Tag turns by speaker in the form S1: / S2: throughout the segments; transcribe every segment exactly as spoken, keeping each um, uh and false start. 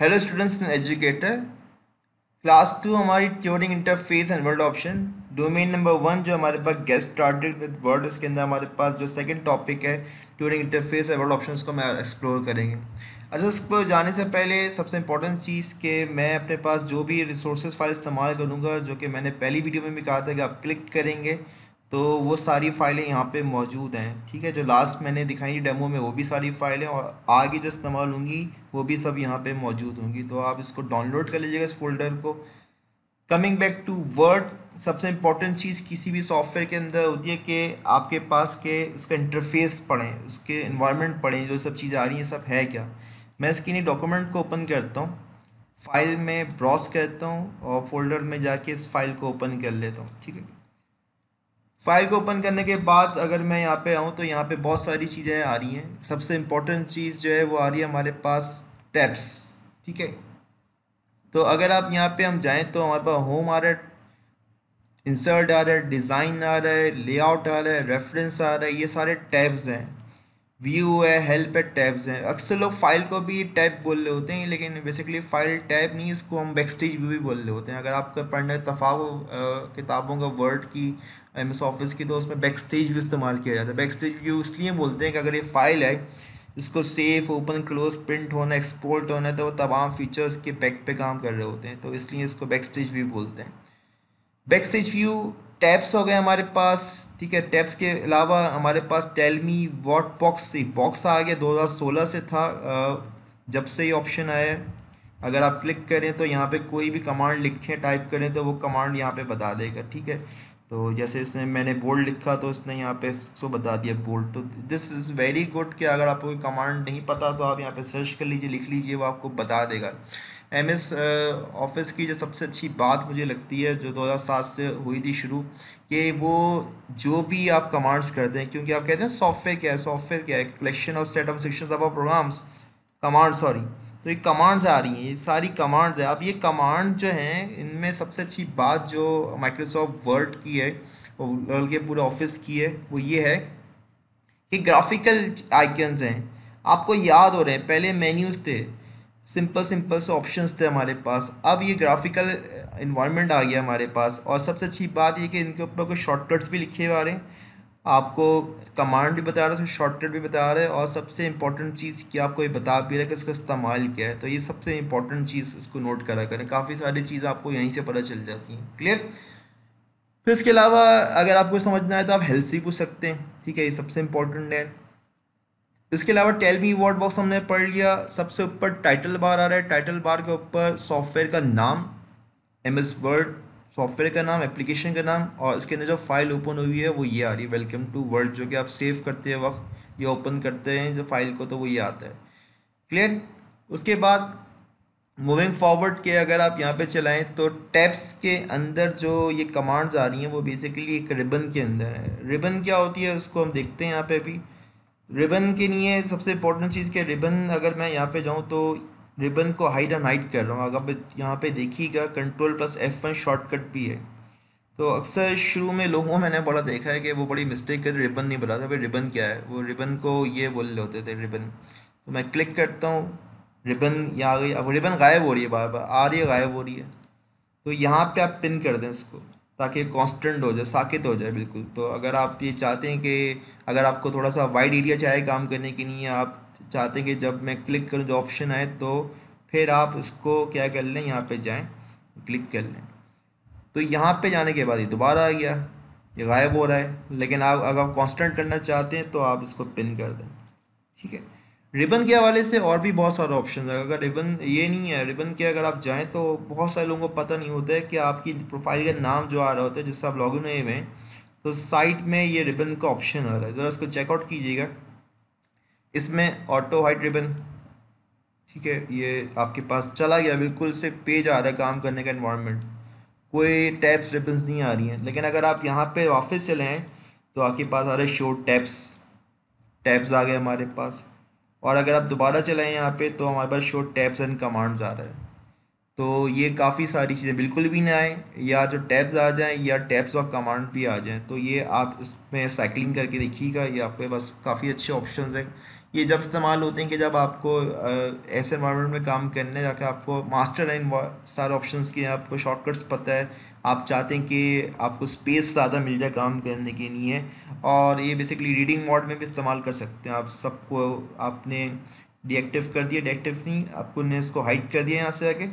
S1: Hello students and educator. Class two हमारी touring interface and word option domain number one जो हमारे पास get started with word, इसके अंदर हमारे पास जो सेकंड टॉपिक है touring interface and word options को मैं एक्सप्लोर करेंगे। अच्छा, इस पर जाने से पहले सबसे इंपॉर्टेंट चीज़ कि मैं अपने पास जो भी रिसोर्सेज फाइल इस्तेमाल करूँगा, जो कि मैंने पहली वीडियो में भी कहा था कि आप क्लिक करेंगे तो वो सारी फाइलें यहाँ पे मौजूद हैं। ठीक है, जो लास्ट मैंने दिखाई डेमो में वो भी सारी फाइलें और आगे जो इस्तेमाल होंगी वो भी सब यहाँ पे मौजूद होंगी, तो आप इसको डाउनलोड कर लीजिएगा इस फोल्डर को। कमिंग बैक टू वर्ड, सबसे इम्पोर्टेंट चीज़ किसी भी सॉफ्टवेयर के अंदर होती है कि आपके पास के उसका इंटरफेस पढ़ें, उसके इन्वायरमेंट पढ़ें, जो सब चीज़ें आ रही हैं सब है क्या। मैं इसके लिए डॉक्यूमेंट को ओपन करता हूँ, फाइल में ब्राउज करता हूँ और फोल्डर में जाके इस फाइल को ओपन कर लेता हूँ। ठीक है, फाइल को ओपन करने के बाद अगर मैं यहाँ पे आऊँ तो यहाँ पे बहुत सारी चीज़ें आ रही हैं। सबसे इम्पोर्टेंट चीज़ जो है वो आ रही है हमारे पास टैब्स। ठीक है, तो अगर आप यहाँ पे हम जाएं तो हमारे पास होम आ रहा है, इंसर्ट आ रहा है, डिज़ाइन आ रहा है, लेआउट आ रहा है, रेफरेंस आ रहा है, ये सारे टैब्स हैं। व्यू है, हेल्प है, टैब्स हैं। अक्सर लोग फाइल को भी टैब बोल रहे होते हैं, लेकिन बेसिकली फाइल टैब नहीं, इसको हम बैकस्टेज व्यू भी बोल रहे होते हैं। अगर आपका पढ़ना इत्तफाक हो अ, किताबों का वर्ड की, एम एस ऑफिस की, तो उसमें बैकस्टेज व्यू इस्तेमाल किया जाता है। बैकस्टेज व्यू इसलिए बोलते हैं कि अगर ये फाइल है, इसको सेव, ओपन, क्लोज, प्रिंट होना, एक्सपोर्ट होना है, तो वो तमाम फीचर्स के बैक पे काम कर रहे होते हैं, तो इसलिए इसको बैकस्टेज व्यू बोलते हैं। बैक स्टेज व्यू टैब्स हो गए हमारे पास। ठीक है, टैब्स के अलावा हमारे पास टेल मी व्हाट बॉक्स से बॉक्स आ गया, दो हज़ार सोलह से था अ, जब से ये ऑप्शन आया है। अगर आप क्लिक करें तो यहाँ पे कोई भी कमांड लिखें, टाइप करें तो वो कमांड यहाँ पे बता देगा। ठीक है, तो जैसे इसने मैंने बोल्ड लिखा तो इसने यहाँ पे इसको बता दिया बोल्ड। तो दिस इज़ वेरी गुड कि अगर आपको कोई कमांड नहीं पता तो आप यहाँ पे सर्च कर लीजिए, लिख लीजिए, वो आपको बता देगा। एम एस ऑफिस की जो सबसे अच्छी बात मुझे लगती है, जो दो हज़ार सात से हुई थी शुरू, कि वो जो भी आप कमांड्स करते हैं, क्योंकि आप कहते हैं सॉफ्टवेयर क्या है, सॉफ्टवेयर क्या है, collection of set of sections of programs, command sorry, तो ये कमांड्स आ रही हैं, ये सारी कमांड्स है। अब ये कमांड जो हैं, इनमें सबसे अच्छी बात जो माइक्रोसॉफ्ट वर्ड की है और बल्कि पूरे ऑफिस की है, वो ये है कि ग्राफिकल आइकन्स हैं, आपको याद हो रहे हैं पहले मेन्यूज़ थे, सिंपल सिंपल से ऑप्शंस थे हमारे पास, अब ये ग्राफिकल इन्वायरमेंट आ गया हमारे पास। और सबसे अच्छी बात ये कि इनके ऊपर कुछ शॉर्टकट्स भी लिखे हुए आ रहे हैं, आपको कमांड भी बता रहे हैं, शॉर्टकट भी बता रहे हैं, और सबसे इंपॉर्टेंट चीज़ कि आपको ये बता भी रहा है कि इसका इस्तेमाल क्या है। तो ये सबसे इंपॉर्टेंट चीज़, इसको नोट करा करें, काफ़ी सारी चीज़ आपको यहीं से पता चल जाती हैं। क्लियर? फिर इसके अलावा अगर आपको समझना है तो आप हेल्प से पूछ सकते हैं। ठीक है, ये सबसे इंपॉर्टेंट है। इसके अलावा टेल मी वर्ड बॉक्स हमने पढ़ लिया। सबसे ऊपर टाइटल बार आ रहा है, टाइटल बार के ऊपर सॉफ्टवेयर का नाम, एम एस वर्ड सॉफ्टवेयर का नाम, एप्लीकेशन का नाम, और इसके अंदर जो फाइल ओपन हुई है वो ये आ रही है, वेलकम टू वर्ड, जो कि आप सेव करते वक्त ये ओपन करते हैं जो फाइल को, तो वो ये आता है। क्लियर? उसके बाद मूविंग फॉरवर्ड के अगर आप यहाँ पे चलाएं तो टैब्स के अंदर जो ये कमांड्स आ रही हैं वो बेसिकली एक रिबन के अंदर है। रिबन क्या होती है उसको हम देखते हैं यहाँ पे भी। रिबन के लिए सबसे इंपॉर्टेंट चीज़ के रिबन, अगर मैं यहाँ पे जाऊँ तो रिबन को हाइड एंड हाइड कर रहा हूँ, अगर आप यहाँ पे देखिएगा control plus F one shortcut भी है। तो अक्सर शुरू में लोगों मैंने बड़ा देखा है कि वो बड़ी मिस्टेक करते, रिबन नहीं बताता भाई रिबन क्या है, वो रिबन को ये बोल रहे होते थे रिबन। तो मैं क्लिक करता हूँ, रिबन यहाँ आ गई, अब रिबन गायब हो रही है, बार बार आ रही है, गायब हो रही है। तो यहाँ पे आप पिन कर दें इसको ताकि कांस्टेंट हो जाए, साकित हो जाए बिल्कुल। तो अगर आप ये चाहते हैं कि अगर आपको थोड़ा सा वाइड एरिया चाहे काम करने के लिए, आप चाहते हैं कि जब मैं क्लिक करूँ जो ऑप्शन आए, तो फिर आप इसको क्या कर लें, यहाँ पे जाएं, क्लिक कर लें। तो यहाँ पे जाने के बाद ये दोबारा आ गया, ये गायब हो रहा है। लेकिन आप अगर आप कांस्टेंट करना चाहते हैं तो आप इसको पिन कर दें। ठीक है, रिबन के हवाले से और भी बहुत सारे ऑप्शन है। अगर रिबन ये नहीं है, रिबन के अगर आप जाएं तो बहुत सारे लोगों को पता नहीं होता है कि आपकी प्रोफाइल का नाम जो आ रहा होता है जिससे आप लॉगिन हुए हैं, तो साइट में ये रिबन का ऑप्शन आ रहा है, ज़रा इसको चेकआउट कीजिएगा। इसमें ऑटो हाइड रिबन, ठीक है, ये आपके पास चला गया, बिल्कुल से पेज आ रहा है काम करने का एनवायरनमेंट, कोई टैब्स रिबन्स नहीं आ रही हैं। लेकिन अगर आप यहाँ पे वापस चले हैं तो आपके पास आ रहा है शो टैब्स, टैब्स आ गए हमारे पास। और अगर आप दोबारा चलाएं यहाँ पे तो हमारे पास शो टैब्स एंड कमांड्स आ रहा है। तो ये काफ़ी सारी चीज़ें बिल्कुल भी ना आए, या जो टैब्स आ जाएं या टैब्स और कमांड भी आ जाएं, तो ये आप इसमें साइक्लिंग करके देखिएगा, ये आपके पास काफ़ी अच्छे ऑप्शंस हैं ये जब इस्तेमाल होते हैं कि जब आपको अ, ऐसे एनवायरनमेंट में काम करने जाकर आपको मास्टर है इन सारे ऑप्शंस की, आपको शॉर्टकट्स पता है, आप चाहते हैं कि आपको स्पेस ज़्यादा मिल जाए काम करने के लिए। और ये बेसिकली रीडिंग मोड में भी इस्तेमाल कर सकते हैं आप। सबको आपने डीएक्टिव कर दिया, डीएक्टिव नहीं, आपको ने इसको हाइड कर दिया यहाँ से आके,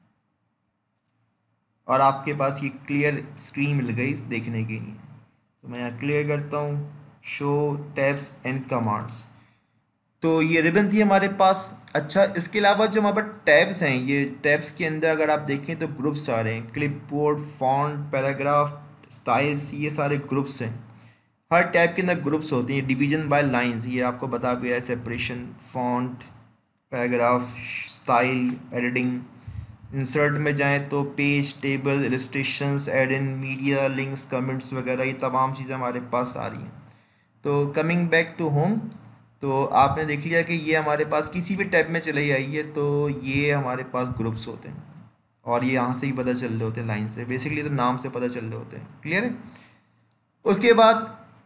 S1: और आपके पास ये क्लियर स्क्रीन मिल गई इस देखने के लिए। तो मैं यहाँ क्लियर करता हूँ, शो टैब्स एंड कमांड्स। तो ये रिबन थी हमारे पास। अच्छा, इसके अलावा जो हमारे पास टैब्स हैं, ये टैब्स के अंदर अगर आप देखें तो ग्रुप्स आ रहे हैं, क्लिपबोर्ड, फॉन्ट, पैराग्राफ, स्टाइल्स, ये सारे ग्रुप्स हैं। हर टैब के अंदर ग्रुप्स होते हैं, डिवीजन बाय लाइंस, ये आपको बता भी रहा है, separation, font, paragraph, style, editing. Insert में जाएं तो page, table, illustrations, add in, media, links, comments वगैरह, ये तमाम चीज़ें हमारे पास आ रही हैं। तो कमिंग बैक टू होम, तो आपने देख लिया कि ये हमारे पास किसी भी टैब में चली आई है, तो ये हमारे पास ग्रुप्स होते हैं, और ये यहाँ से ही पता चल रहे होते हैं, लाइन से, बेसिकली तो नाम से पता चल रहे होते हैं। क्लियर है? उसके बाद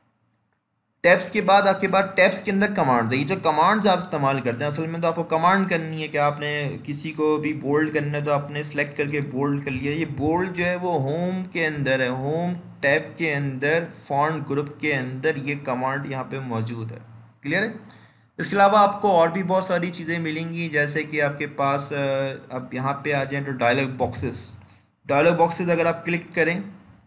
S1: टैब्स के बाद आपके बाद टैब्स के अंदर कमांड्स है। ये जो कमांड्स आप इस्तेमाल करते हैं, असल में तो आपको कमांड करनी है कि आपने किसी को भी बोल्ड करना है तो आपने सेलेक्ट करके बोल्ड कर लिया। ये बोल्ड जो है वो होम के अंदर है, होम टैब के अंदर फॉन्ट ग्रुप के अंदर ये कमांड यहाँ पे मौजूद है। क्लियर है? इसके अलावा आपको और भी बहुत सारी चीज़ें मिलेंगी, जैसे कि आपके पास अब यहाँ पे आ जाएं तो डायलॉग बॉक्सेस। डायलॉग बॉक्सेस अगर आप क्लिक करें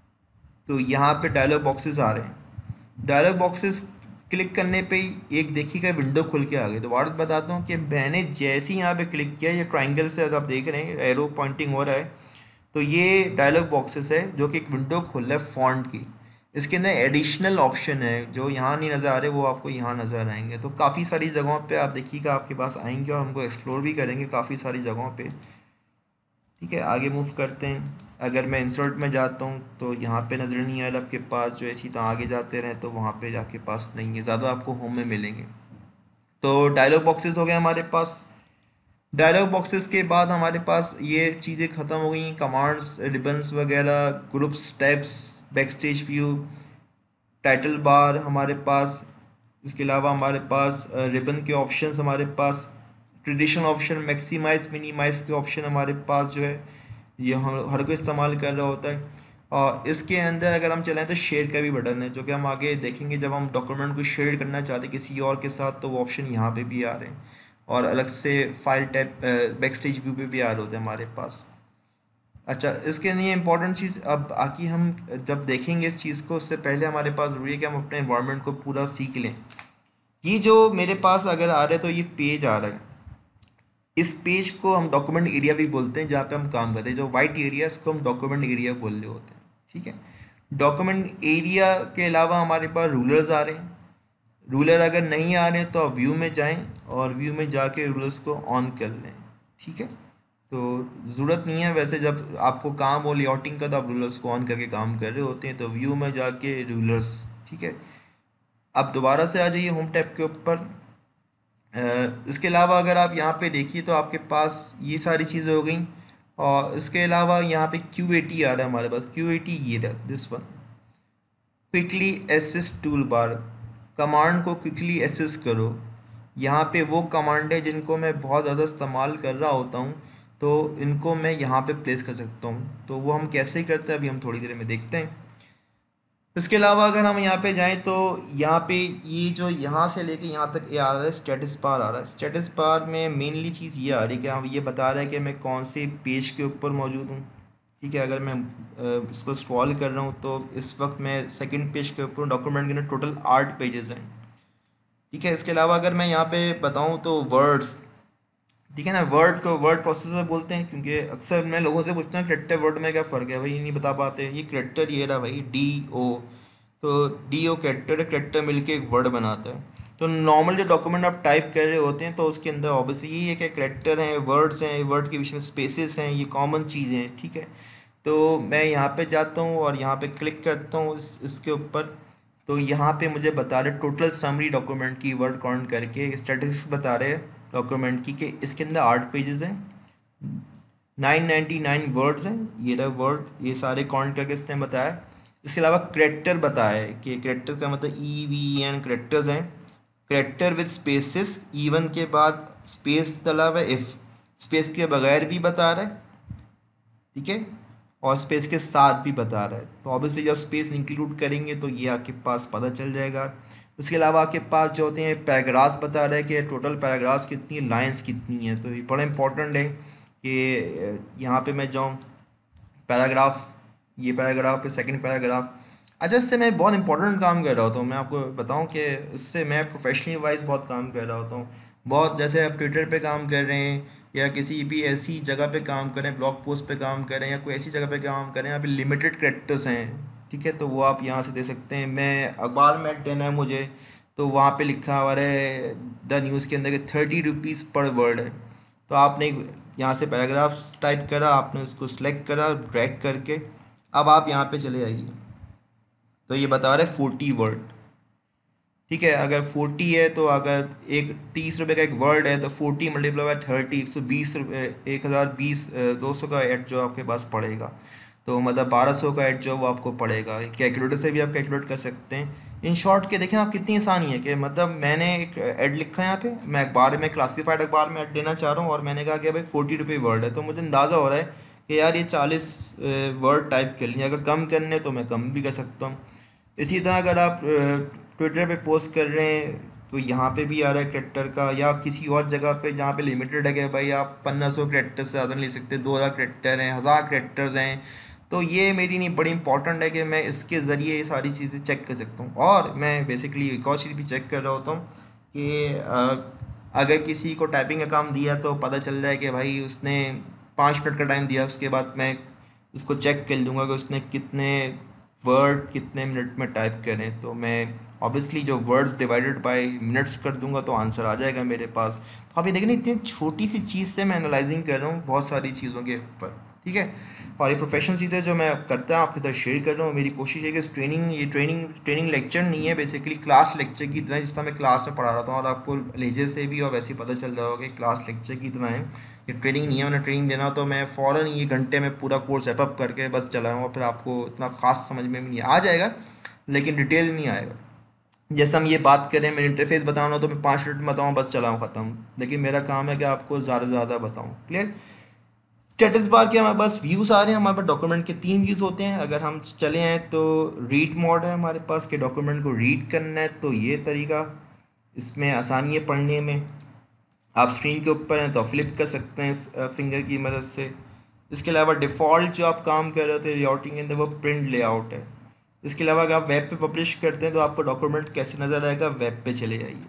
S1: तो यहाँ पे डायलॉग बॉक्सेस आ रहे हैं। डायलॉग बॉक्सेस क्लिक करने पे ही एक देखिएगा विंडो खुल के आ गई। तो बात बताता हूँ कि मैंने जैसे ही यहाँ पे क्लिक किया, ये ट्राइंगल से आप देख रहे हैं एरो पॉइंटिंग हो रहा है, तो ये डायलॉग बॉक्सेस है जो कि एक विंडो खुल रहा है फॉन्ट की। इसके अंदर एडिशनल ऑप्शन है जो यहाँ नहीं नज़र आ रहे, वो आपको यहाँ नज़र आएंगे। तो काफ़ी सारी जगहों पे आप देखिएगा आपके पास आएंगे और उनको एक्सप्लोर भी करेंगे काफ़ी सारी जगहों पे। ठीक है, आगे मूव करते हैं। अगर मैं इंसर्ट में जाता हूँ तो यहाँ पे नज़र नहीं आया आपके पास, जो इसी तरह आगे जाते रहें तो वहाँ पे जाके पास नहीं है, ज़्यादा आपको होम में मिलेंगे। तो डायलॉग बॉक्सेस हो गए हमारे पास। डायलॉग बॉक्सेस के बाद हमारे पास ये चीज़ें ख़त्म हो गई, कमांड्स, रिबन्स वगैरह, groups, tabs, backstage view, title bar हमारे पास। इसके अलावा हमारे पास रिबन के ऑप्शंस, हमारे पास ट्रेडिशनल ऑप्शन, मैक्सिमाइज, मिनिमाइज के ऑप्शन हमारे पास जो है ये हम हर कोई इस्तेमाल कर रहा होता है। और इसके अंदर अगर हम चलाएं तो शेयर का भी बटन है, जो कि हम आगे देखेंगे जब हम डॉक्यूमेंट को शेयर करना चाहते हैं किसी और के साथ, तो वो ऑप्शन यहाँ पे भी आ रहे हैं। और अलग से फाइल टैब बैकस्टेज व्यू पे भी आ रहे होते हैं हमारे पास। अच्छा, इसके लिए इम्पोर्टेंट चीज़ अब आकी हम जब देखेंगे इस चीज़ को, उससे पहले हमारे पास ज़रूरी है कि हम अपने इन्वायरमेंट को पूरा सीख लें। ये जो मेरे पास अगर आ रहा है तो ये पेज आ रहा है, इस पेज को हम डॉक्यूमेंट एरिया भी बोलते हैं, जहाँ पे हम काम करते हैं। जो वाइट एरिया इसको हम डॉक्यूमेंट एरिया बोल रहे होते हैं। ठीक है, डॉक्यूमेंट एरिया के अलावा हमारे पास रूलर्स आ रहे हैं। रूलर अगर नहीं आ रहे हैं तो आप व्यू में जाएं और व्यू में जाके रूलर्स को ऑन कर लें। ठीक है, तो ज़रूरत नहीं है वैसे, जब आपको काम हो लेआउटिंग का तो आप रूलर्स को ऑन करके काम कर रहे होते हैं। तो व्यू में जाके रूलर्स, ठीक है। अब दोबारा से आ जाइए होम टैब के ऊपर। इसके अलावा अगर आप यहाँ पे देखिए तो आपके पास ये सारी चीज़ें हो गई। और इसके अलावा यहाँ पे क्यू एटी आ रहा है हमारे पास। क्यू एटी ये रहा, this one, quickly access tool bar. Command को क्विकली एसेस करो। यहाँ पे वो कमांड है जिनको मैं बहुत ज़्यादा इस्तेमाल कर रहा होता हूँ, तो इनको मैं यहाँ पे प्लेस कर सकता हूँ। तो वो हम कैसे करते हैं अभी हम थोड़ी देर में देखते हैं। इसके अलावा अगर हम यहाँ पे जाएं तो यहाँ पे ये जो यहाँ से लेके यहाँ तक ये आ रहा है, स्टेटस बार आ रहा है। स्टेटस बार में मेनली चीज़ ये आ रही है कि हम ये बता रहा है कि मैं कौन से पेज के ऊपर मौजूद हूँ। ठीक है, अगर मैं अ, इसको स्क्रॉल कर रहा हूँ तो इस वक्त मैं सेकंड पेज के ऊपर, डॉक्यूमेंट के अंदर टोटल आठ पेजेस हैं। ठीक है, इसके अलावा अगर मैं यहाँ पे बताऊँ तो वर्ड्स, ठीक है ना, वर्ड को वर्ड प्रोसेसर बोलते हैं, क्योंकि अक्सर मैं लोगों से पूछता हूँ करेक्टर वर्ड में क्या फ़र्क है, भाई नहीं बता पाते। ये करेक्टर ये रहा भाई, डी ओ, तो डी ओ करेक्टर, करेक्टर मिलके एक वर्ड बनाता है। तो नॉर्मल जो डॉक्यूमेंट आप टाइप कर रहे होते हैं तो उसके अंदर ऑब्वियसली ये है कि करेक्टर हैं, वर्ड्स हैं, वर्ड के बीच में स्पेसेस हैं, ये कॉमन चीज़ें हैं। ठीक है, तो मैं यहाँ पे जाता हूँ और यहाँ पे क्लिक करता हूँ इस इसके ऊपर। तो यहाँ पे मुझे बता रहे टोटल समरी डॉक्यूमेंट की वर्ड काउंट करके स्टैटिस्टिक्स बता रहे हैं डॉक्यूमेंट की, कि इसके अंदर आठ पेजेस हैं, नाइन नाइन्टी नाइन वर्ड्स हैं। ये रहा वर्ड, ये सारे काउंट करके इसने बताया। इसके अलावा करेक्टर बताया है कि करेक्टर का मतलब ई वी एन करेक्टर्स हैं। करेक्टर विद स्पेसिस, इवन के बाद स्पेस डला हुआ है, इफ स्पेस के बगैर भी बता रहा है, ठीक है, और स्पेस के साथ भी बता रहा है। तो ऑब्वियसली जब स्पेस इंक्लूड करेंगे तो ये आपके पास पता चल जाएगा। इसके अलावा आपके पास जो होते हैं पैराग्राफ्स बता रहा है कि टोटल पैराग्राफ्स कितनी, लाइंस कितनी है। तो ये बड़ा इंपॉर्टेंट है कि यहाँ पे मैं जाऊँ पैराग्राफ, ये पैराग्राफ पे सेकंड पैराग्राफ। अच्छा, इससे मैं बहुत इंपॉर्टेंट काम कर रहा होता हूँ, मैं आपको बताऊँ कि इससे मैं प्रोफेशनली वाइज बहुत काम कर रहा होता हूँ। बहुत, जैसे आप ट्विटर पे काम कर रहे हैं या किसी भी ऐसी जगह पे काम करें, ब्लॉग पोस्ट पे काम करें या कोई ऐसी जगह पे काम करें यहाँ पे लिमिटेड कैरेक्टर्स हैं, ठीक है, तो वो आप यहाँ से दे सकते हैं। मैं अखबार में देना है मुझे, तो वहाँ पे लिखा हुआ है द न्यूज़ के अंदर कि थर्टी रुपीज़ पर वर्ड है। तो आपने यहाँ से पैराग्राफ्स टाइप करा, आपने उसको सिलेक्ट करा ड्रैग करके, अब आप यहाँ पे चले आइए, तो ये बता रहा है फोर्टी वर्ड, ठीक है। अगर फोर्टी है तो अगर एक तीस रुपये का एक वर्ड है तो फोर्टी मल्टीप्लाई बाय थर्टी, एक सौ बीस रुपये, एक हज़ार बीस, दो सौ का एड जो आपके पास पड़ेगा, तो मतलब बारह सौ का एड जो वो आपको पड़ेगा। कैलकुलेटर से भी आप कैलकुलेट कर सकते हैं। इन शॉर्ट के देखें आप कितनी आसानी है कि मतलब मैंने एक ऐड लिखा है यहाँ पे, मैं अखबार में क्लासिफाइड अखबार में ऐड देना चाह रहा हूँ और मैंने कहा कि भाई फोर्टी रुपये वर्ड है, तो मुझे अंदाज़ा हो रहा है कि यार ये चालीस वर्ड टाइप कर लिए, अगर कम करने तो मैं कम भी कर सकता हूँ। इसी तरह अगर आप ट्विटर पे पोस्ट कर रहे हैं तो यहाँ पे भी आ रहा है करेक्टर का, या किसी और जगह पे जहाँ पे लिमिटेड है कि भाई आप पंद्रह सौ करेक्टर से ज़्यादा नहीं ले सकते, दो हज़ार करेक्टर हैं, हज़ार करेक्टर्स हैं, तो ये मेरी नहीं बड़ी इंपॉर्टेंट है कि मैं इसके ज़रिए ये सारी चीज़ें चेक कर सकता हूँ। और मैं बेसिकली एक और चीज़ भी चेक कर रहा होता हूँ कि अ, अगर किसी को टाइपिंग का काम दिया तो पता चल जाए कि भाई उसने पाँच मिनट का टाइम दिया, उसके बाद मैं उसको चेक कर लूँगा कि उसने कितने वर्ड कितने मिनट में टाइप करें, तो मैं ऑब्वियसली जो वर्ड्स डिवाइडेड बाय मिनट्स कर दूंगा तो आंसर आ जाएगा मेरे पास। तो आप ये देखें ना, इतनी छोटी सी चीज़ से मैं एनालाइजिंग कर रहा हूँ बहुत सारी चीज़ों के ऊपर, ठीक है। और ये प्रोफेशनल चीज़ें जो मैं करता हूँ आपके साथ शेयर कर रहा हूँ। मेरी कोशिश है कि इस ट्रेनिंग ये ट्रेनिंग ट्रेनिंग लेक्चर नहीं है, बेसिकली क्लास लेक्चर की तरह, जिस तरह मैं क्लास में पढ़ा रहा था और आपको लहजे से भी और वैसे ही पता चल रहा होगा कि क्लास लेक्चर की तरह है, ये ट्रेनिंग नहीं है। उन्हें ट्रेनिंग देना तो मैं फ़ौरन ये घंटे में पूरा कोर्स सेटअप करके बस चलाऊँ और फिर आपको इतना ख़ास समझ में भी नहीं आ जाएगा, लेकिन डिटेल नहीं आएगा। जैसे हम ये बात करें, मैं इंटरफेस बताना हो तो मैं पाँच मिनट में बताऊँ बस चलाऊँ ख़त्म, लेकिन मेरा काम है कि आपको ज़्यादा से ज़्यादा बताऊँ। क्लियर। स्टेटस बार के हमारे पास व्यूज़ आ रहे हैं, हमारे पास डॉक्यूमेंट के तीन व्यूज़ होते हैं। अगर हम चले आए तो रीड मोड है हमारे पास कि डॉक्यूमेंट को रीड करना है, तो ये तरीका, इसमें आसानी है पढ़ने में। आप स्क्रीन के ऊपर हैं तो फ्लिप कर सकते हैं इस फिंगर की मदद से। इसके अलावा डिफ़ॉल्ट जो आप काम कर रहे होते हैं लेआउटिंग के अंदर, वो प्रिंट लेआउट है। इसके अलावा अगर आप वेब पे पब्लिश करते हैं तो आपको डॉक्यूमेंट कैसे नज़र आएगा, वेब पे चले जाइए,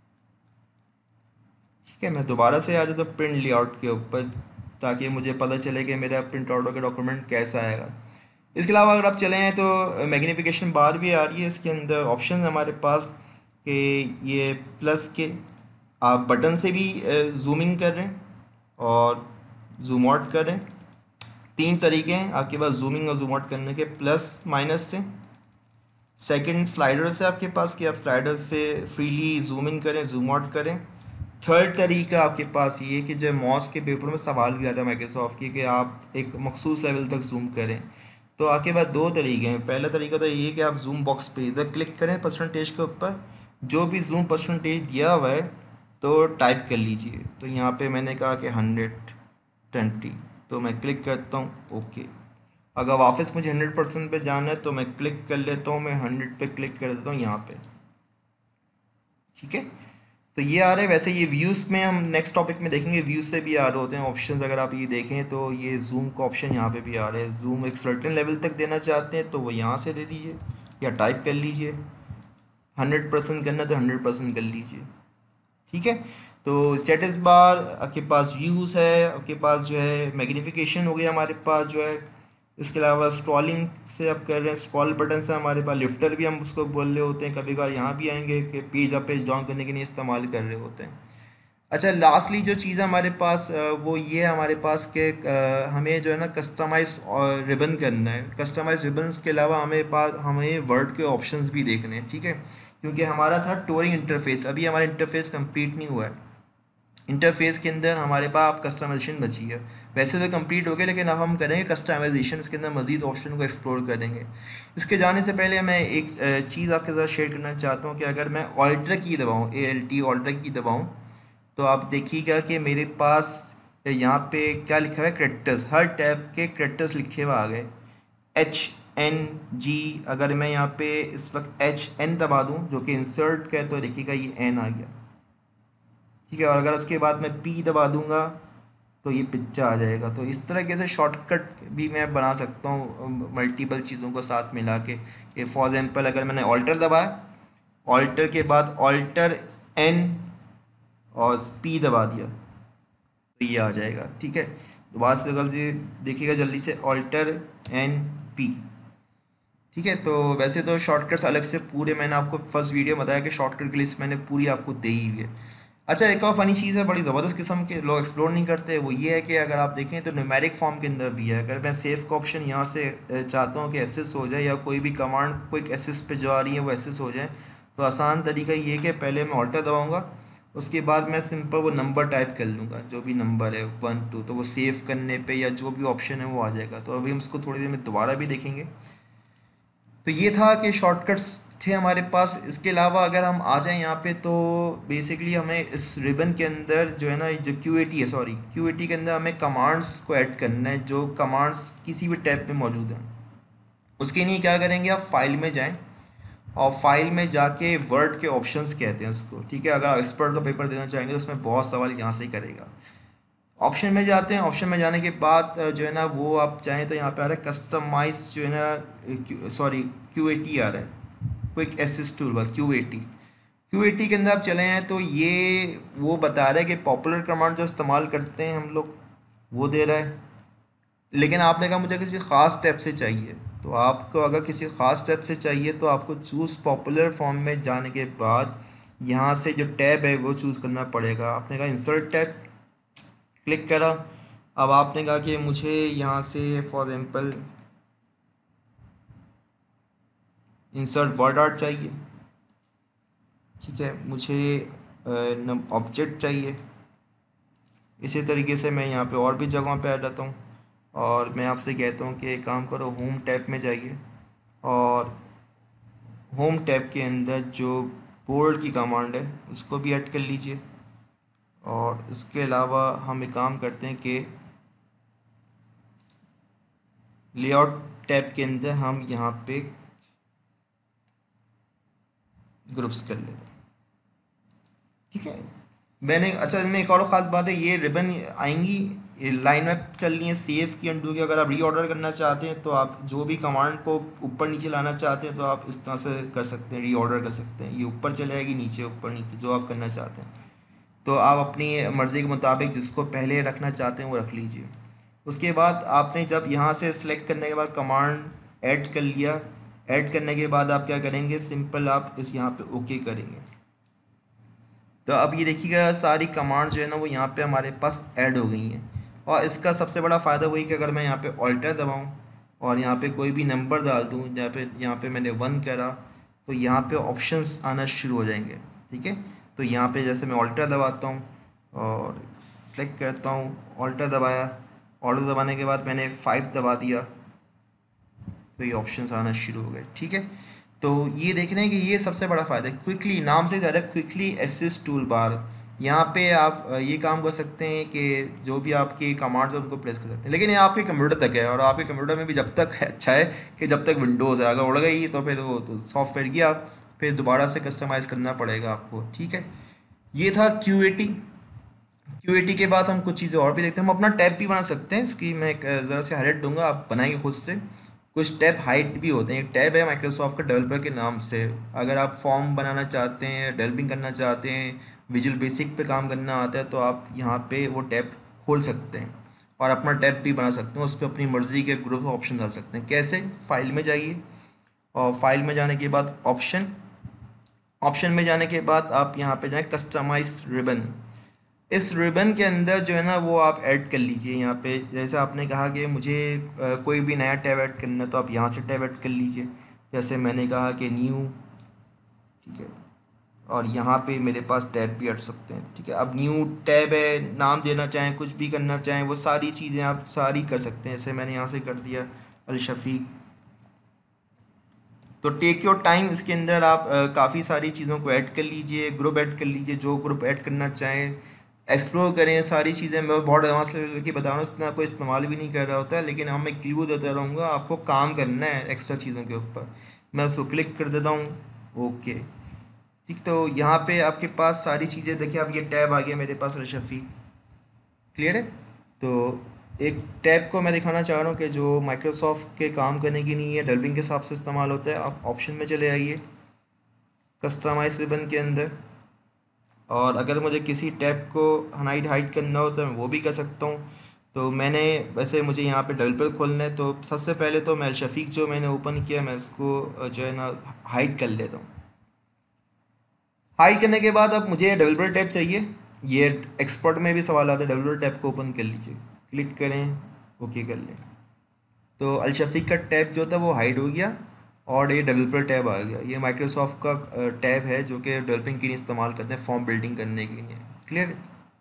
S1: ठीक है। मैं दोबारा से आ जाता हूँ प्रिंट लेआउट के ऊपर ताकि मुझे पता चले कि मेरा प्रिंट आउट होकर डॉक्यूमेंट कैसा आएगा। इसके अलावा अगर आप चले हैं तो मैग्नीफिकेशन बार भी आ रही है, इसके अंदर ऑप्शन है हमारे पास कि ये प्लस के आप बटन से भी जूमिंग कर रहे हैं और जूम आउट कर रहे हैं। तीन तरीके हैं आपके पास जूमिंग और जूम आउट करने के, प्लस माइनस से। सेकंड स्लाइडर से आपके पास कि आप स्लाइडर से फ्रीली जूम इन करें, जूम आउट करें। थर्ड तरीका आपके पास ये कि जब मॉस के पेपर में सवाल भी आता है माइक्रोसॉफ्ट की कि आप एक मखसूस लेवल तक जूम करें, तो आपके पास दो तरीके हैं। पहला तरीका तो ये कि आप जूम बॉक्स पे इधर क्लिक करें परसेंटेज के ऊपर, जो भी जूम परसेंटेज दिया हुआ है तो टाइप कर लीजिए। तो यहाँ पे मैंने कहा कि हंड्रेड ट्वेंटी, तो मैं क्लिक करता हूँ ओके। अगर वापस मुझे हंड्रेड परसेंट पे जाना है तो मैं क्लिक कर लेता हूँ, मैं हंड्रेड पे क्लिक कर देता हूँ यहाँ पे, ठीक है। तो ये आ रहा है। वैसे ये व्यूज़ में हम नेक्स्ट टॉपिक में देखेंगे, व्यूज़ से भी आ रहे होते हैं ऑप्शंस। अगर आप ये देखें तो ये जूम का ऑप्शन यहाँ पे भी आ रहा है। जूम एक सर्टेन लेवल तक देना चाहते हैं तो वो यहाँ से दे दीजिए या टाइप कर लीजिए। हंड्रेड परसेंट करना तो हंड्रेड परसेंट कर लीजिए, ठीक है। तो स्टेटस बार आपके पास व्यूज़ है, आपके पास जो है मैग्नीफिकेशन हो गया हमारे पास जो है। इसके अलावा स्क्रॉलिंग से आप कर रहे हैं, स्क्रॉल बटन से हमारे पास लिफ्टर भी हम उसको बोल रहे होते हैं, कभी कभार यहाँ भी आएंगे कि पेज अप पेज डाउन करने के लिए इस्तेमाल कर रहे होते हैं। अच्छा, लास्टली जो चीज़ हमारे पास वो ये हमारे पास के हमें जो है ना कस्टमाइज रिबन करना है। कस्टमाइज रिबन्स के अलावा हमें पास हमें वर्ड के ऑप्शंस भी देखने हैं, ठीक है, क्योंकि हमारा था टूरिंग इंटरफेस, अभी हमारा इंटरफेस कंप्लीट नहीं हुआ है। इंटरफेस के अंदर हमारे पास कस्टमाइजेशन बची है। वैसे तो कंप्लीट हो गया, लेकिन अब हम करेंगे कस्टमाइजेशन, इसके अंदर मजीद ऑप्शन को एक्सप्लोर करेंगे। इसके जाने से पहले मैं एक चीज़ आपके साथ शेयर करना चाहता हूँ कि अगर मैं ऑल्टर की दबाऊँ, A L T alter key दबाऊँ, तो आप देखिएगा कि मेरे पास यहाँ पे क्या लिखा हुआ है, करेक्टर्स, हर टैब के करेक्टर्स लिखे हुए आ गए, एच एन जी। अगर मैं यहाँ पे इस वक्त एच एन दबा दूँ जो कि इंसर्ट का है, तो देखिएगा ये एन आ गया, ठीक है। और अगर उसके बाद मैं पी दबा दूंगा तो ये पिक्चर आ जाएगा। तो इस तरीके से शॉर्टकट भी मैं बना सकता हूँ मल्टीपल चीज़ों को साथ मिला के। कि फॉर एग्जांपल अगर मैंने ऑल्टर दबाया, ऑल्टर के बाद ऑल्टर एन और पी दबा दिया तो ये आ जाएगा, ठीक है। दोबारा से गलती देखिएगा जल्दी से, ऑल्टर एन पी, ठीक है। तो वैसे तो शॉर्टकट्स अलग से पूरे मैंने आपको फर्स्ट वीडियो बताया कि शॉर्टकट की लिस्ट मैंने पूरी आपको दी हुई है। अच्छा, एक और फनी चीज़ है, बड़ी ज़बरदस्त किस्म के लोग एक्सप्लोर नहीं करते, वो ये है कि अगर आप देखें तो न्यूमेरिक फॉर्म के अंदर भी है। अगर मैं सेव का ऑप्शन यहाँ से चाहता हूँ कि एसेस हो जाए, या कोई भी कमांड कोई एसेस पे जो आ रही है वो एसेस हो जाए, तो आसान तरीका ये है कि पहले मैं ऑल्टर दबाऊँगा, उसके बाद मैं सिंपल वो नंबर टाइप कर लूँगा, जो भी नंबर है वन टू, तो वो सेव करने पे या जो भी ऑप्शन है वो आ जाएगा। तो अभी हम इसको थोड़ी देर में दोबारा भी देखेंगे। तो ये था कि शॉर्टकट्स थे हमारे पास। इसके अलावा अगर हम आ जाएं यहाँ पे, तो बेसिकली हमें इस रिबन के अंदर जो है ना, जो क्यू ए टी है, सॉरी क्यू ए टी के अंदर हमें कमांड्स को ऐड करना है, जो कमांड्स किसी भी टैब पे मौजूद हैं। उसके लिए क्या करेंगे, आप फाइल में जाएं और फाइल में जाके वर्ड के ऑप्शंस कहते हैं उसको, ठीक है। अगर आप एक्सपर्ट का पेपर देना चाहेंगे तो उसमें बहुत सवाल यहाँ से ही करेगा। ऑप्शन में जाते हैं, ऑप्शन में जाने के बाद जो है ना, वो आप चाहें तो यहाँ पे आ रहा है कस्टमाइज, जो है ना, सॉरी क्यू ए टी आ रहा है, quick assist tool bar, Q A T. Q A T के अंदर आप चले हैं तो ये वो बता रहा है कि पॉपुलर कमांड जो इस्तेमाल करते हैं हम लोग वो दे रहा है। लेकिन आपने कहा मुझे किसी ख़ास टैब से चाहिए, तो आपको अगर किसी ख़ास टैब से चाहिए तो आपको चूज़ पॉपुलर फॉर्म में जाने के बाद यहाँ से जो टैब है वो चूज़ करना पड़ेगा। आपने कहा इंसर्ट टैब, क्लिक करा। अब आपने कहा कि मुझे यहाँ से for example insert word art चाहिए, ठीक है, मुझे ऑब्जेक्ट चाहिए। इसी तरीके से मैं यहाँ पे और भी जगहों पे आ जाता हूँ और मैं आपसे कहता हूँ कि एक काम करो, होम टैब में जाइए और होम टैब के अंदर जो बोर्ड की कमांड है उसको भी ऐड कर लीजिए। और इसके अलावा हम एक काम करते हैं कि लेआउट टैब के अंदर हम यहाँ पे ग्रुप्स कर लेते हैं, ठीक है। मैंने अच्छा, इसमें एक और ख़ास बात है, ये रिबन आएंगी, ये लाइन में चलनी है सेव की अंडू की। अगर आप रीऑर्डर करना चाहते हैं तो आप जो भी कमांड को ऊपर नीचे लाना चाहते हैं तो आप इस तरह से कर सकते हैं, रीऑर्डर कर सकते हैं। ये ऊपर चले जाएगी, नीचे ऊपर नीचे, जो आप करना चाहते हैं। तो आप अपनी मर्ज़ी के मुताबिक जिसको पहले रखना चाहते हैं वो रख लीजिए। उसके बाद आपने जब यहाँ से सिलेक्ट करने के बाद कमांड ऐड कर लिया, ऐड करने के बाद आप क्या करेंगे, सिंपल आप इस यहाँ पे ओके करेंगे। तो अब ये देखिएगा सारी कमांड जो है ना वो यहाँ पे हमारे पास ऐड हो गई हैं। और इसका सबसे बड़ा फ़ायदा वही कि अगर मैं यहाँ पे ऑल्टर दबाऊँ और यहाँ पे कोई भी नंबर डाल दूँ, जहाँ पे यहाँ पे मैंने वन करा तो यहाँ पे ऑप्शंस आना शुरू हो जाएंगे, ठीक है। तो यहाँ पे जैसे मैं ऑल्टर दबाता हूँ और सेलेक्ट करता हूँ, ऑल्टर दबाया, ऑल्टर दबाने के बाद मैंने फाइव दबा दिया तो ये ऑप्शंस आना शुरू हो गए, ठीक है। तो ये देख रहे हैं कि ये सबसे बड़ा फ़ायदा है, क्विकली, नाम से ज़्यादा क्विकली एसिस्ट टूल बार। यहाँ पे आप ये काम कर सकते हैं कि जो भी आपकी कमांड्स है उनको प्रेस कर सकते हैं। लेकिन ये आपके कंप्यूटर तक है, और आपके कंप्यूटर में भी जब तक है अच्छा है कि जब तक विंडोज़ है, अगर उड़ गई तो फिर वो तो सॉफ्टवेयर गया, फिर दोबारा से कस्टमाइज़ करना पड़ेगा आपको, ठीक है। ये था Q A T. Q A T के बाद हम कुछ चीज़ें और भी देखते हैं। हम अपना टैब भी बना सकते हैं, इसकी मैं ज़रा से हाईलाइट दूंगा, आप बनाएंगे खुद से। कुछ टैब हाइट भी होते हैं, टैब है माइक्रोसॉफ्ट का डेवलपर के नाम से। अगर आप फॉर्म बनाना चाहते हैं, डेवलपिंग करना चाहते हैं, विजुअल बेसिक पे काम करना आता है, तो आप यहाँ पे वो टैब खोल सकते हैं और अपना टैब भी बना सकते हैं। उस पर अपनी मर्ज़ी के ग्रुप ऑप्शन डाल सकते हैं। कैसे, फाइल में जाइए और फाइल में जाने के बाद ऑप्शन, ऑप्शन में जाने के बाद आप यहाँ पे जाएँ कस्टमाइज रिबन। इस रिबन के अंदर जो है ना वो आप ऐड कर लीजिए। यहाँ पे जैसे आपने कहा कि मुझे आ, कोई भी नया टैब ऐड करना है तो आप यहाँ से टैब ऐड कर लीजिए। जैसे मैंने कहा कि न्यू, ठीक है, और यहाँ पे मेरे पास टैब भी हट सकते हैं, ठीक है। अब न्यू टैब है, नाम देना चाहें, कुछ भी करना चाहें, वो सारी चीज़ें आप सारी कर सकते हैं। जैसे मैंने यहाँ से कर दिया अल शफीक। तो टेक योर टाइम, इसके अंदर आप काफ़ी सारी चीज़ों को ऐड कर लीजिए, ग्रुप ऐड कर लीजिए, जो ग्रुप ऐड करना चाहें एक्सप्लोर करें सारी चीज़ें। मैं बहुत एडवांस लेवल की बता रहा हूँ, इतना कोई इस्तेमाल भी नहीं कर रहा होता है, लेकिन हाँ मैं क्लू देता रहूँगा, आपको काम करना है एक्स्ट्रा चीज़ों के ऊपर। मैं उसको क्लिक कर देता हूँ, ओके, ठीक। तो यहाँ पे आपके पास सारी चीज़ें देखिए, अब ये टैब आ गया मेरे पास अल शफीक, क्लियर है। तो एक टैब को मैं दिखाना चाह रहा हूँ कि जो माइक्रोसॉफ्ट के काम करने की नहीं है, डेवलपिंग के हिसाब से इस्तेमाल होता है। आप ऑप्शन में चले आइए, कस्टमाइज रिबन के अंदर, और अगर मुझे किसी टैब को हाइड हाइड करना हो तो मैं वो भी कर सकता हूँ। तो मैंने वैसे मुझे यहाँ पे डेवलपर खोलना है, तो सबसे पहले तो मैं अल शफीक जो मैंने ओपन किया, मैं उसको जो है ना हाइड कर लेता हूँ। हाइड करने के बाद अब मुझे डेवलपर टैब चाहिए। ये एक्सपर्ट में भी सवाल आता है, डेवलपर टैब को ओपन कर लीजिए, क्लिक करें, ओके कर लें। तो अल शफीक का टैब जो था वो हाइड हो गया और ये डेवलपर टैब आ गया। ये माइक्रोसॉफ्ट का टैब है जो कि डेवलपिंग के लिए इस्तेमाल करते हैं, फॉर्म बिल्डिंग करने के लिए, क्लियर।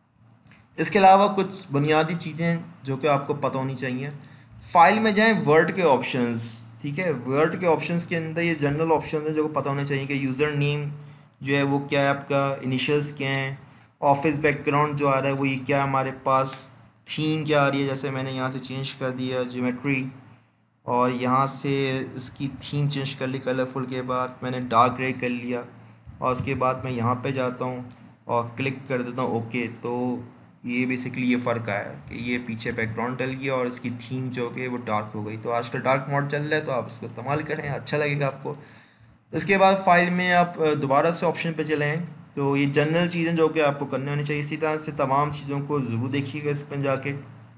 S1: इसके अलावा कुछ बुनियादी चीज़ें जो कि आपको पता होनी चाहिए। फाइल में जाएं, वर्ड के ऑप्शंस, ठीक है। वर्ड के ऑप्शंस के अंदर ये जनरल ऑप्शन है जो पता होने चाहिए कि यूज़र नेम जो है वो क्या है, आपका इनिशियल्स क्या हैं, ऑफिस बैकग्राउंड जो आ रहा है वो ये क्या है हमारे पास, थीम क्या आ रही है, जैसे मैंने यहाँ से चेंज कर दिया ज्योमेट्री, और यहाँ से इसकी थीम चेंज कर ली कलरफुल के बाद मैंने डार्क ग्रे कर लिया, और उसके बाद मैं यहाँ पे जाता हूँ और क्लिक कर देता हूँ ओके। तो ये बेसिकली ये फ़र्क आया कि ये पीछे बैकग्राउंड डल गया और इसकी थीम जो कि वो डार्क हो गई। तो आजकल डार्क मोड चल रहा है, तो आप इसको इस्तेमाल करें, अच्छा लगेगा आपको। इसके बाद फाइल में आप दोबारा से ऑप्शन पे चले हैं, तो ये जनरल चीज़ें जो कि आपको करने होनी चाहिए। इसी तरह से तमाम चीज़ों को ज़रूर देखिएगा इस पर जाके।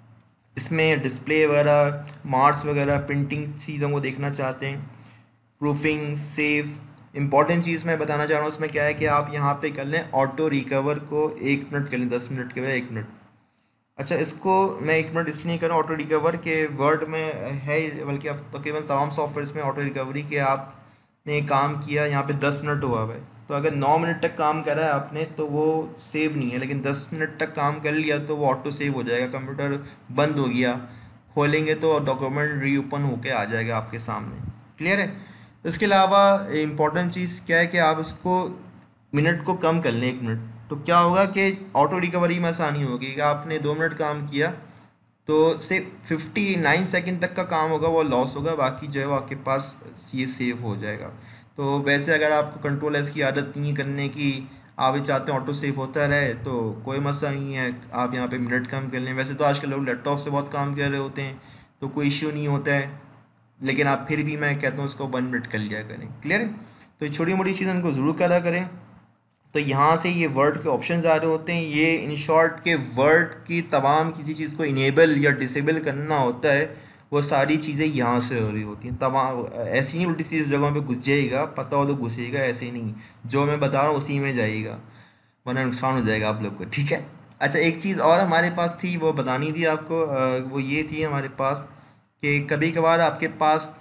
S1: इसमें डिस्प्ले वगैरह, मार्क्स वगैरह, प्रिंटिंग चीज़ों को देखना चाहते हैं, प्रूफिंग, सेव। इंपॉर्टेंट चीज़ मैं बताना चाह रहा हूँ उसमें क्या है कि आप यहाँ पे कर लें ऑटो रिकवर को एक मिनट कर लें, दस मिनट के बजाय एक मिनट। अच्छा, इसको मैं एक मिनट इसलिए कर रहा हूँ ऑटो रिकवर के वर्ड में है, बल्कि अब तकरीबन तमाम सॉफ्टवेयर में ऑटो रिकवरी के आपने काम किया यहाँ पे दस मिनट हुआ हुआ है, तो अगर नौ मिनट तक काम करा है आपने तो वो सेव नहीं है, लेकिन दस मिनट तक काम कर लिया तो वो ऑटो सेव हो जाएगा। कंप्यूटर बंद हो गया, खोलेंगे तो डॉक्यूमेंट रीओपन होके आ जाएगा आपके सामने, क्लियर है। इसके अलावा इम्पॉर्टेंट चीज़ क्या है कि आप इसको मिनट को कम कर लें, एक मिनट, तो क्या होगा कि ऑटो रिकवरी में आसानी होगी कि आपने दो मिनट काम किया तो से फिफ्टी नाइन सेकेंड तक का काम होगा वो लॉस होगा, बाकी जो है वो आपके पास ये सेव हो जाएगा। तो वैसे अगर आपको कंट्रोल एस की आदत नहीं करने की, आप ये चाहते हैं ऑटो सेव होता रहे, तो कोई मसला नहीं है, आप यहाँ पे मिनट कम कर लें। वैसे तो आजकल लोग लैपटॉप से बहुत काम कर रहे होते हैं तो कोई इश्यू नहीं होता है, लेकिन आप फिर भी मैं कहता हूँ उसको वन मिनट कर लिया करें, क्लियर है। तो ये छोटी मोटी चीज़ें उनको ज़रूर करा करें। तो यहाँ से ये वर्ड के ऑप्शन आ रहे होते हैं, ये इन शॉर्ट के वर्ड की तमाम किसी चीज़ को इनेबल या डिसेबल करना होता है, वो सारी चीज़ें यहाँ से हो रही होती हैं। तमाम ऐसी नहीं उल्टी सीधी जगहों पे घुस जाइएगा, पता हो तो घुसेगा, ऐसे ही नहीं जो मैं बता रहा हूँ उसी में जाइएगा, वरना नुकसान हो जाएगा आप लोग को, ठीक है। अच्छा, एक चीज़ और हमारे पास थी, वो बतानी थी आपको, अ, वो ये थी हमारे पास कि कभी कभार आपके पास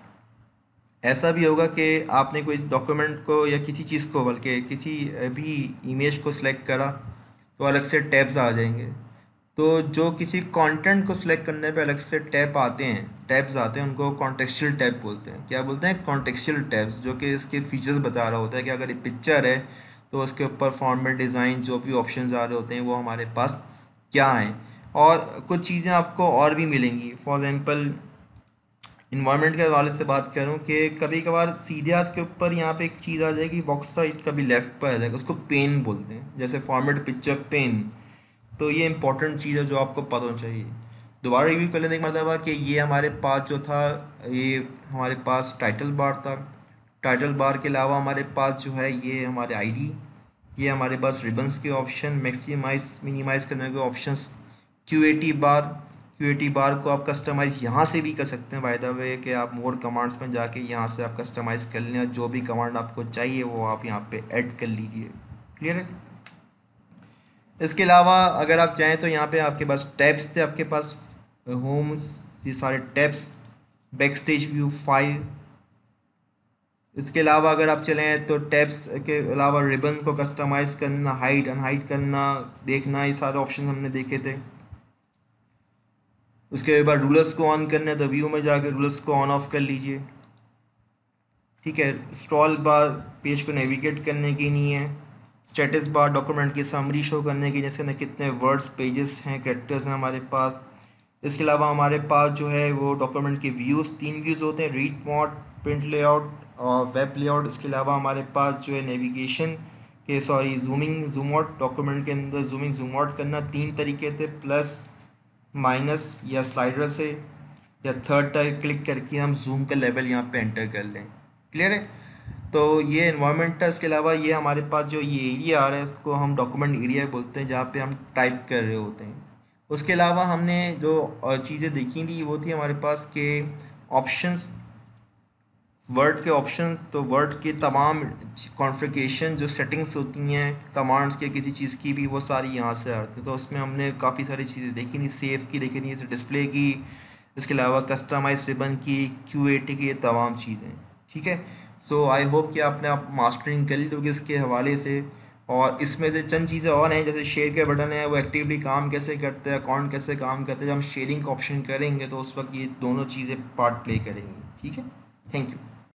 S1: ऐसा भी होगा कि आपने कोई डॉक्यूमेंट को या किसी चीज़ को, बल्कि किसी भी इमेज को सिलेक्ट करा तो अलग से टैब्स आ जाएंगे। तो जो किसी कंटेंट को सिलेक्ट करने पे अलग से टैब आते हैं, टैब्स आते हैं, उनको कॉन्टेक्सचुअल टैब बोलते हैं। क्या बोलते हैं? कॉन्टेक्सचुअल टैब्स, जो कि इसके फीचर्स बता रहा होता है कि अगर ये पिक्चर है तो उसके ऊपर फॉर्मेट, डिज़ाइन, जो भी ऑप्शंस आ रहे होते हैं वो हमारे पास क्या हैं। और कुछ चीज़ें आपको और भी मिलेंगी, फॉर एग्ज़ाम्पल इन्वायरमेंट के हवाले से बात करूँ कि कभी कभार सीधे हाथ के ऊपर यहाँ पे एक चीज़ आ जाएगी, बॉक्स साइड कभी लेफ्ट पर आ जाएगा, उसको पेन बोलते हैं, जैसे फॉर्मेट पिक्चर पेन। तो ये इंपॉर्टेंट चीज़ है जो आपको पता होना चाहिए। दोबारा रिव्यू कर लेने का मतलब है कि ये हमारे पास जो था, ये हमारे पास टाइटल बार था। टाइटल बार के अलावा हमारे पास जो है ये हमारे आईडी, ये हमारे पास रिबन्स के ऑप्शन, मैक्सिमाइज मिनिमाइज करने के ऑप्शंस, क्यूएटी बार। क्यूएटी बार को आप कस्टमाइज़ यहाँ से भी कर सकते हैं, बाय द वे कि आप मोर कमांड्स में जाके यहाँ से आप कस्टमाइज़ कर लें, जो भी कमांड आपको चाहिए वो आप यहाँ पे ऐड कर लीजिए, क्लियर है। इसके अलावा अगर आप चाहें तो यहाँ पे आपके पास टैब्स थे, आपके पास होम्स, ये सारे tabs, back stage view, file, इसके अलावा अगर आप चलें तो टैब्स के अलावा रिबन को कस्टमाइज़ करना, हाइड अनहाइड करना, देखना, ये सारे ऑप्शन हमने देखे थे। उसके बाद रूलर्स को ऑन करना है तो व्यू में जाकर रूलर्स को ऑन ऑफ कर लीजिए। ठीक है, स्क्रॉल बार पेज को नेविगेट करने की नहीं है। स्टेटस बार डॉक्यूमेंट की समरी शो करने की, जैसे ना कितने वर्ड्स, पेजेस हैं, कैरेक्टर्स हैं हमारे पास। इसके अलावा हमारे पास जो है वो डॉक्यूमेंट के व्यूज़, तीन व्यूज़ होते हैं, रीड मोड, प्रिंट लेआउट और वेब लेआउट। इसके अलावा हमारे पास जो है नेविगेशन के sorry zooming zoom out, document के अंदर जूमिंग जूम आउट करना तीन तरीके थे, प्लस माइनस या स्लाइडर से, या थर्ड टाइप क्लिक करके हम जूम का लेवल यहाँ पे एंटर कर लें। क्लियर है? तो ये इन्वायरमेंट था। इसके अलावा ये हमारे पास जो ये एरिया आ रहा है इसको हम डॉक्यूमेंट एरिया बोलते हैं, जहाँ पे हम टाइप कर रहे होते हैं। उसके अलावा हमने जो चीज़ें देखी थी वो थी हमारे पास के ऑप्शंस, वर्ड के ऑप्शंस। तो वर्ड के तमाम कॉन्फ़िगरेशन जो सेटिंग्स होती हैं कमांड्स के किसी चीज़ की भी, वो सारी यहाँ से आती है। तो उसमें हमने काफ़ी सारी चीज़ें देखी थी, सेव की देखी थी, डिस्प्ले की, इसके अलावा कस्टमाइज रिबन की, क्यू ए टी की, ये तमाम चीज़ें। ठीक है, सो आई होप कि आपने आप मास्टरिंग कर लोगे इसके हवाले से। और इसमें से चंद चीज़ें और हैं, जैसे शेयर के बटन है, वो एक्टिवली काम कैसे करते हैं, अकाउंट कैसे काम करते हैं। जब हम शेयरिंग का ऑप्शन करेंगे तो उस वक्त ये दोनों चीज़ें पार्ट प्ले करेंगी। ठीक है, थैंक यू।